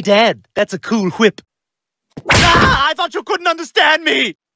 Dad, that's a cool whip. Ah, I thought you couldn't understand me!